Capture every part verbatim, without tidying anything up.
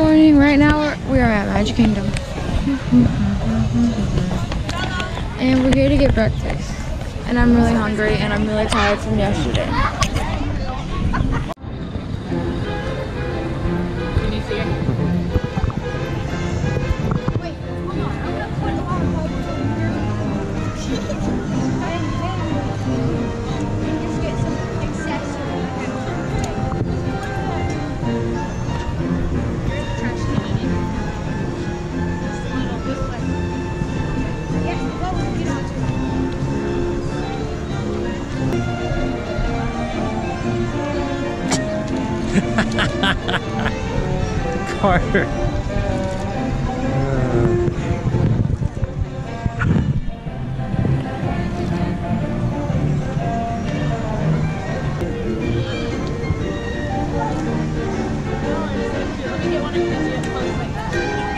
morning. Right now we're, we are at Magic Kingdom. And we're here to get breakfast. And I'm really hungry and I'm really tired from yesterday. Can you see it? Wait, hold on. I'm gonna put a lot of bubbles over here. Just get some accessories. Trash can in it. Just a little this way. Yes, the bubbles get onto it. Carter. Let me get one of Kynzie up close like that.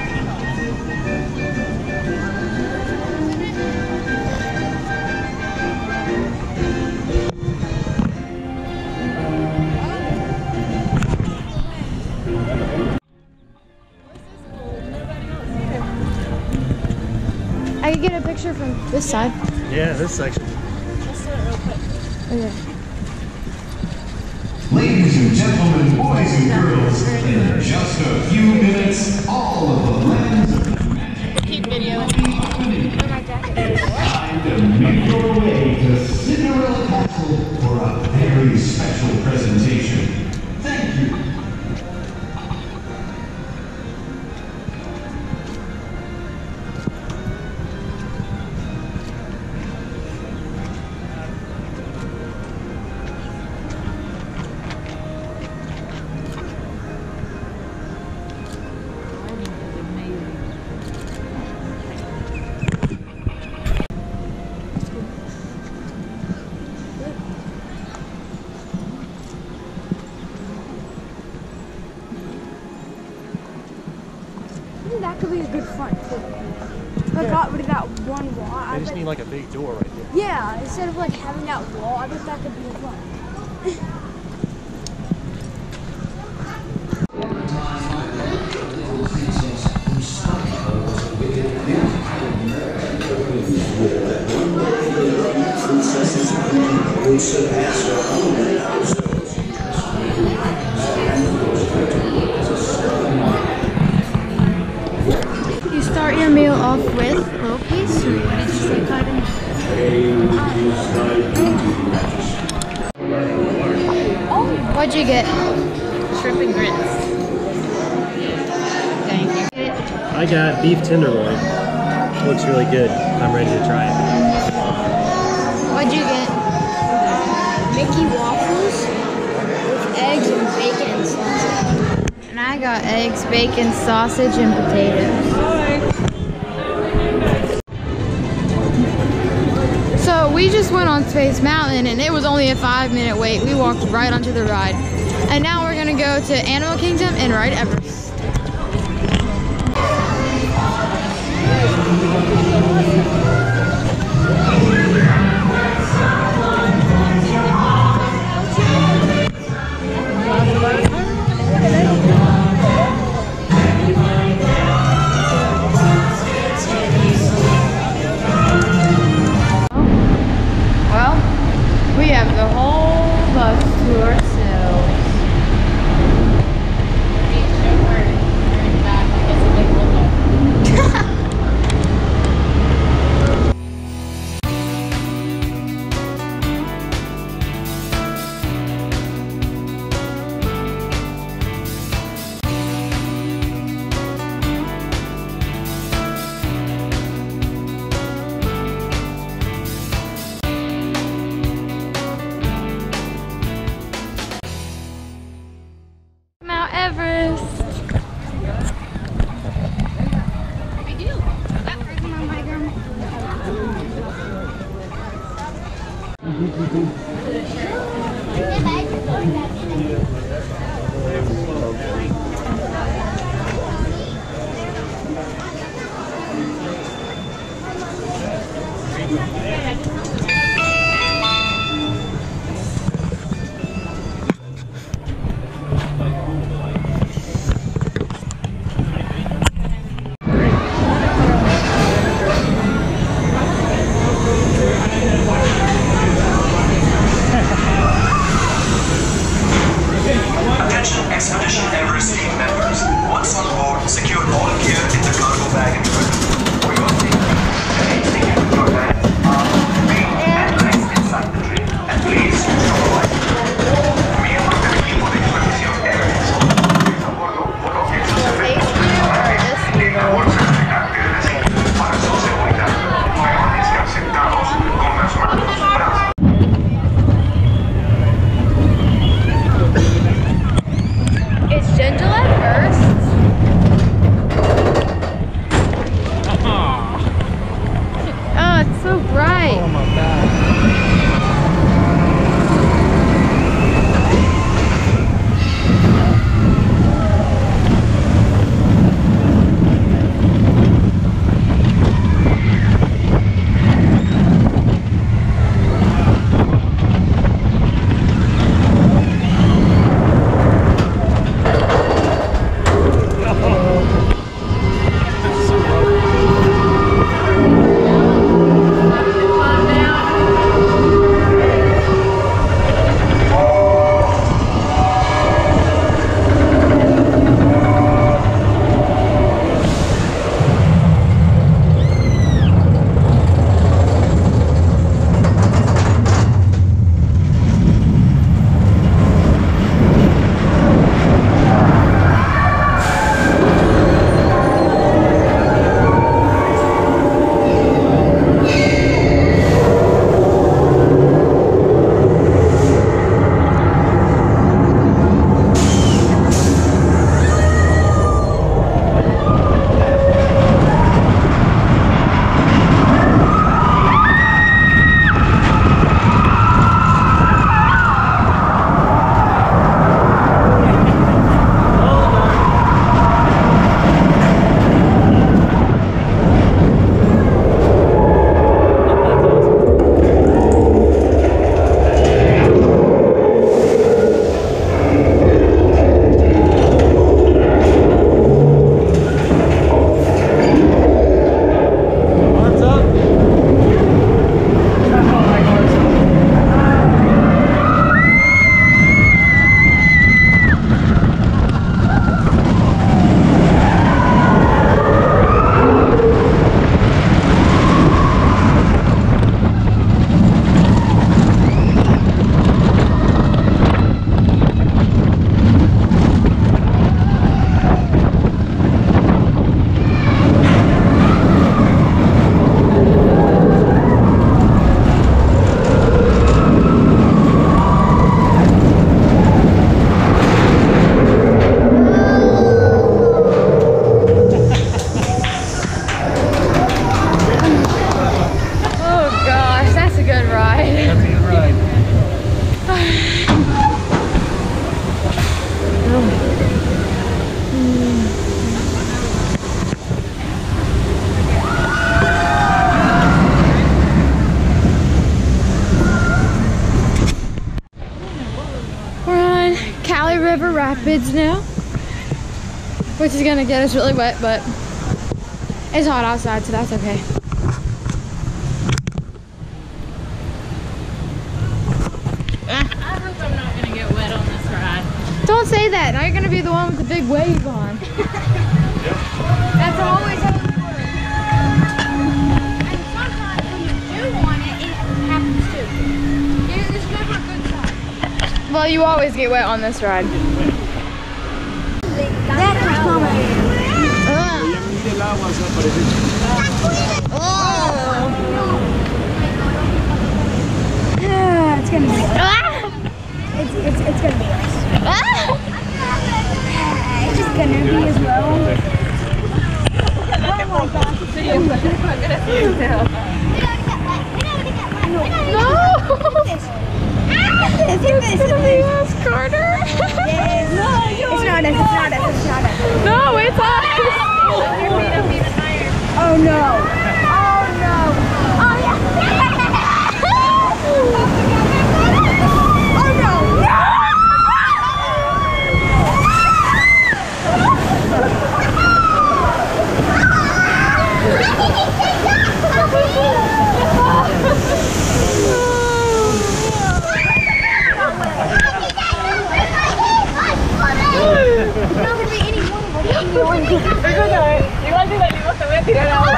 I could get a picture from this side. Yeah, this section. Let's do it real quick. Okay. Ladies and gentlemen, boys and girls, in just a few minutes, all of the lands of magic Keep videoing. time to make your way to Cinderella Castle for a very special presentation. Thank you. That could be a good front too. If I got rid of that one wall, I They just bet, need like a big door right there. yeah, instead of like having that wall, I bet that could be fun. You start your meal off with little piece. What did you say, Carter? What'd you get? Shrimp and grits. Thank you. I got beef tenderloin. Looks really good. I'm ready to try it. What'd you get? Mickey waffles with eggs and bacon and sausage. And I got eggs, bacon, sausage, and potatoes. So we just went on Space Mountain and it was only a five minute wait. We walked right onto the ride. And now we're gonna go to Animal Kingdom and ride Everest. Well, we have the whole bus to ourselves. Expedition Everest team members. Once on board, secure all gear in the cargo bag and equipment. For your safety, anything you put your hands, arms, feet, and legs inside the train. And please, show a light. Miembros del equipo de expedición Everest. A bordo, por objetos de en la bolsa de caracteres para su seguridad. Permanezcan sentados con las manos, brazos. It's gentle at first. Oh, it's so bright. Oh my god. River Rapids now, which is gonna get us really wet, but it's hot outside, so that's okay. I hope I'm not gonna get wet on this ride. Don't say that. Now you're gonna be the one with the big wave on. That's always how it works. And sometimes when you do want it, it happens too. It- It's never a good sign. Well, you always get wet on this ride. That is coming. Yeah, it's gonna be worse. It's, it's, it's gonna be worse. It's just gonna be as well. Oh my gosh. No! It's gonna be Yes, Carter! It's not us, it's not us, it's not us. No, it's us! Oh no. Oh no. Oh yeah. Oh no. Igual si salimos te voy a tirar agua.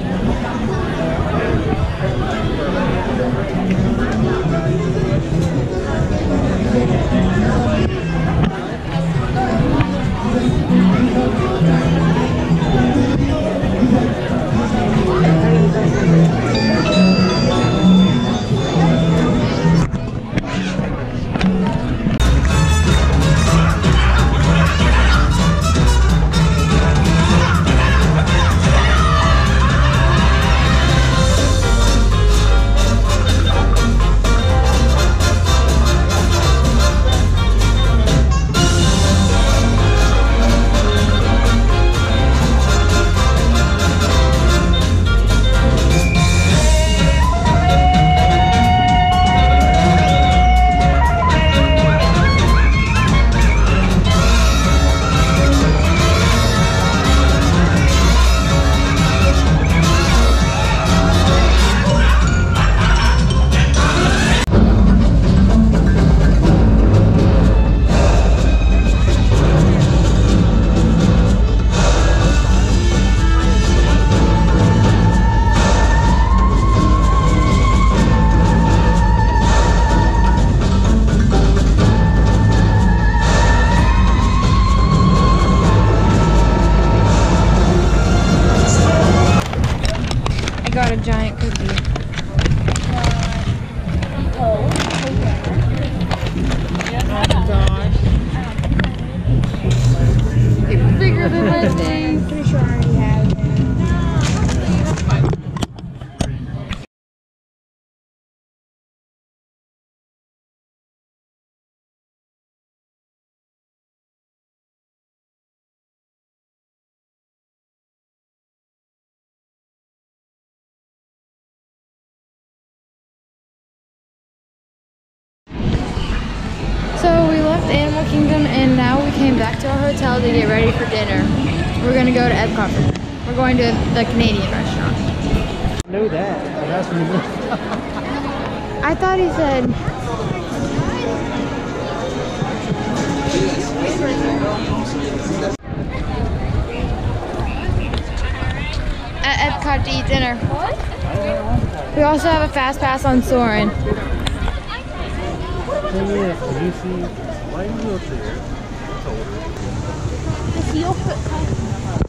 Got a giant cookie. Oh gosh. It's bigger than my face. Pretty sure I already have it. So we left Animal Kingdom and now we came back to our hotel to get ready for dinner. We're gonna go to Epcot for dinner. We're going to the Canadian restaurant. I know that. I asked him to I thought he said. At Epcot to eat dinner. We also have a fast pass on Soarin'. thing is, when you see why are you wheelchair? Is your foot comfortable?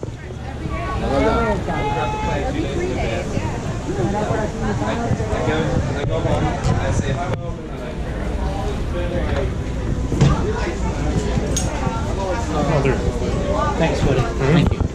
Oh, there. Thanks, buddy. Mm-hmm. Thank you.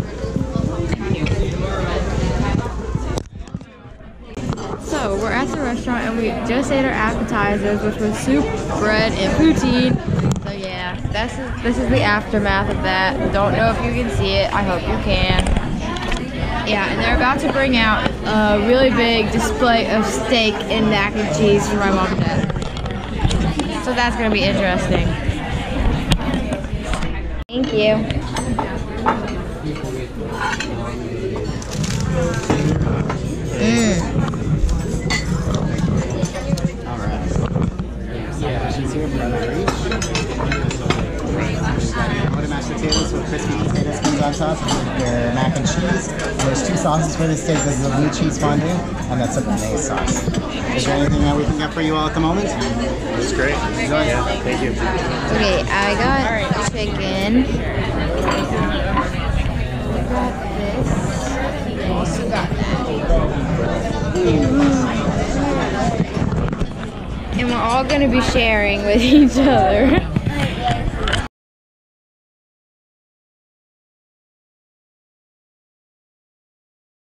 So we're at the restaurant and we just ate our appetizers, which was soup, bread, and poutine. So yeah, this is this is the aftermath of that. Don't know if you can see it. I hope you can. Yeah, and they're about to bring out a really big display of steak and mac and cheese for my mom and dad. So that's gonna be interesting. Thank you. Mm. Mashed potatoes with crispy potatoes comes on top, your mac and cheese. And there's two sauces for this steak. This is a blue cheese fondue, and that's a béarnaise sauce. Is there anything that we can get for you all at the moment? That's great. Enjoy. Yeah, thank you. Okay, I got chicken. I got this. I also got that. And we're all gonna be sharing with each other.